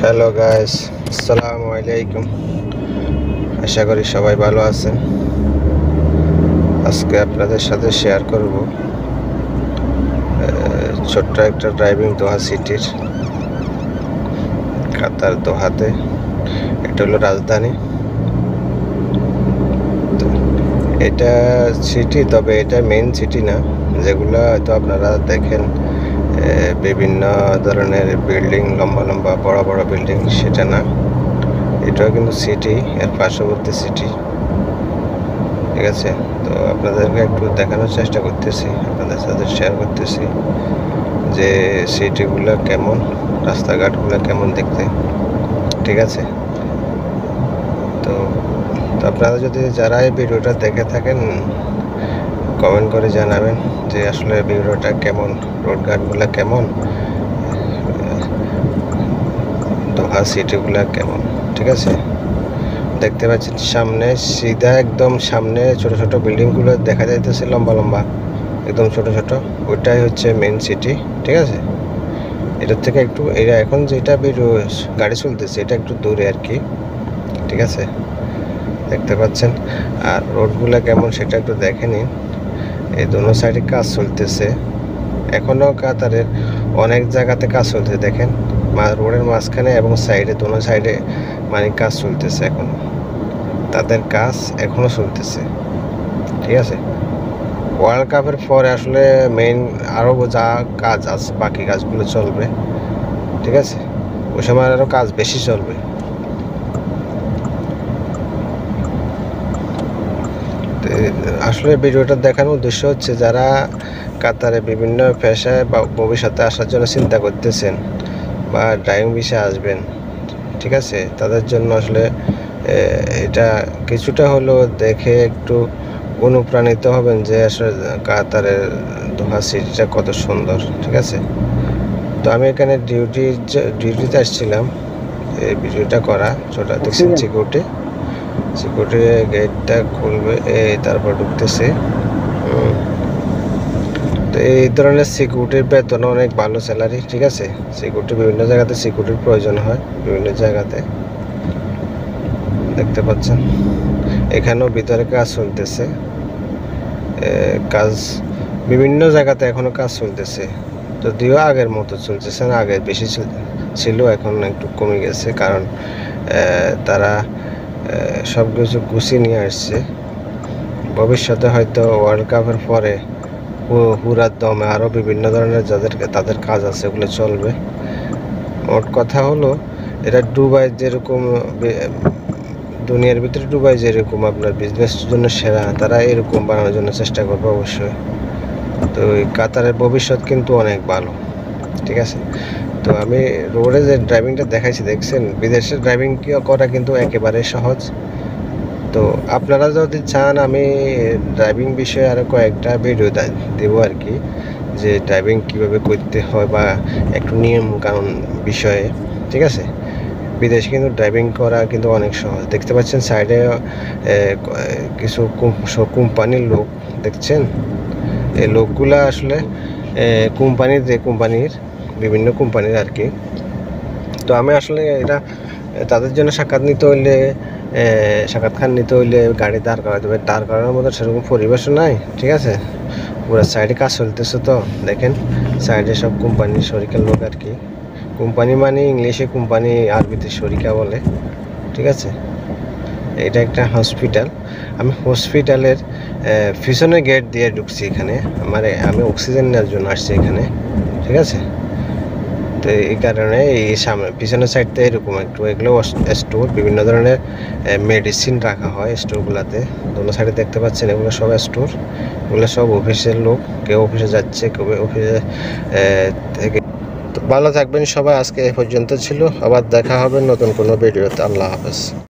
Hello guys, আসসালামু আলাইকুম। আশা করি সবাই ভালো আছেন। আজকে আপনাদের সাথে শেয়ার করব ছোট্ট একটা ড্রাইভিং দোহা সিটির, কাতার দোহাতে। এটা হলো রাজধানী। এটা সিটি, তবে এটা মেইন সিটি না। যেগুলো হয়তো আপনারা দেখেন বিভিন্ন ধরনের বিল্ডিং, লম্বা লম্বা বড় বড় বিল্ডিং, সেটা না। এটাও কিন্তু সিটি, এর পার্শ্ববর্তী সিটি। ঠিক আছে, তো আপনাদেরকে একটু দেখানোর চেষ্টা করতেছি, আপনাদের সাথে শেয়ার করতেছি যে সিটিগুলো কেমন, রাস্তাঘাটগুলো কেমন দেখতে। ঠিক আছে, তো আপনারা যদি যারা এই ভিডিওটা দেখে থাকেন কমেন্ট করে জানাবেন যে আসলে ভিডিওটা কেমন, রোডঘাটগুলো কেমন, দোহা সিটিগুলো কেমন। ঠিক আছে, দেখতে পাচ্ছেন সামনে সিধা একদম সামনে ছোট ছোট বিল্ডিংগুলো দেখা যাইতেছে, লম্বা লম্বা একদম ছোট ছোট। ওইটাই হচ্ছে মেন সিটি। ঠিক আছে, এটার থেকে একটু এটা এখন যেটা গাড়ি চলতেছে এটা একটু দূরে আর কি। ঠিক আছে, দেখতে পাচ্ছেন। আর রোডগুলো কেমন সেটা একটু দেখে নিন। এই দোনো সাইডে কাজ চলতেছে এখনও। কাতারের অনেক জায়গাতে কাজ চলতেছে, দেখেন রোডের মাঝখানে এবং সাইডে, দোনো সাইডে মানে কাজ চলতেছে এখন। তাদের কাজ এখনও চলতেছে। ঠিক আছে, ওয়ার্ল্ড কাপের পরে আসলে মেইন আরও যা কাজ আছে, বাকি কাজগুলো চলবে। ঠিক আছে, ওই সময় আরও কাজ বেশি চলবে। আসলে ভিডিওটা দেখানোর উদ্দেশ্য হচ্ছে যারা কাতারে বিভিন্ন পেশায় বা ভবিষ্যতে আসার জন্য চিন্তা করতেছেন বা ড্রাইভিং বিষয়ে আসবেন, ঠিক আছে, তাদের জন্য আসলে এটা কিছুটা হলেও দেখে একটু অনুপ্রাণিত হবেন যে আসলে কাতারের দোহা সিটিটা কত সুন্দর। ঠিক আছে, তো আমি এখানে ডিউটিতে আসছিলাম এই ভিডিওটা করা। ছোটা দেখছেন সিকিউরিটি গেটটা খুলবে, তারপর ঢুকতেছে। তো এই ধরনের সিকিউরিটির বেতন অনেক ভালো, স্যালারি। ঠিক আছে, সিকিউরিটি বিভিন্ন জায়গাতে সিকিউরিটির প্রয়োজন হয়, বিভিন্ন জায়গাতে দেখতে পাচ্ছেন। এখানেও ভিতরে কাজ চলতেছে, কাজ বিভিন্ন জায়গাতে এখনো কাজ চলতেছে, যদিও আগের মতো চলতেছে না, আগে বেশি ছিল, এখন একটু কমে গেছে। কারণ তারা সব কিছু গুছিয়ে নিয়ে আসছে। ভবিষ্যতে হয়তো ওয়ার্ল্ড কাপের পরে হুরার দমে আরও বিভিন্ন ধরনের তাদের কাজ আছে, ওগুলো চলবে। মোট কথা হলো, এটা দুবাই যেরকম, দুনিয়ার ভিতরে দুবাই যেরকম আপনার বিজনেসের জন্য সেরা, তারা এরকম বানানোর জন্য চেষ্টা করবে অবশ্যই। তো এই কাতারের ভবিষ্যৎ কিন্তু অনেক ভালো। ঠিক আছে, তো আমি রোডে যে ড্রাইভিংটা দেখাইছি, দেখছেন, বিদেশের ড্রাইভিং করা কিন্তু একেবারে সহজ। তো আপনারা যদি চান আমি ড্রাইভিং বিষয়ে আরও কয়েকটা ভিডিও দেবো আর কি, যে ড্রাইভিং কীভাবে করতে হয় বা একটু নিয়ম কানুন বিষয়ে। ঠিক আছে, বিদেশে কিন্তু ড্রাইভিং করা কিন্তু অনেক সহজ। দেখতে পাচ্ছেন সাইডে কিছু কোম্পানির লোক দেখছেন। এই লোকগুলা আসলে কোম্পানির বিভিন্ন কোম্পানির আর কি। তো আমি আসলে এটা তাদের জন্য সাক্ষাৎকার নিতে হইলে গাড়ি দাঁড় করাতে হবে। দাঁড় করানোর মতো সেরকম পরিবেশও নাই। ঠিক আছে, পুরো সাইডে কাজ চলতেছে। তো দেখেন সাইডে সব কোম্পানির শরিকের লোক আর কি। কোম্পানি মানে ইংলিশে কোম্পানি, আরবিতে শরিকা বলে। ঠিক আছে, এটা একটা হসপিটাল। আমি হসপিটালের পিছনে গেট দিয়ে ঢুকছি এখানে। আমি অক্সিজেন নেওয়ার জন্য আসছি এখানে। ঠিক আছে, তো এই কারণে এই সামনে পিছনের সাইডটা এরকম একটু, এগুলো স্টোর, বিভিন্ন ধরনের মেডিসিন রাখা হয় স্টোরগুলোতে। দোনো সাইডে দেখতে পাচ্ছেন এগুলো সব স্টোর, এগুলো সব অফিসের লোক। কেউ অফিসে যাচ্ছে, কেউ অফিসে থেকে। তো ভালো থাকবেন সবাই। আজকে এ পর্যন্ত ছিল, আবার দেখা হবে নতুন কোনো ভিডিওতে। আল্লাহ হাফেজ।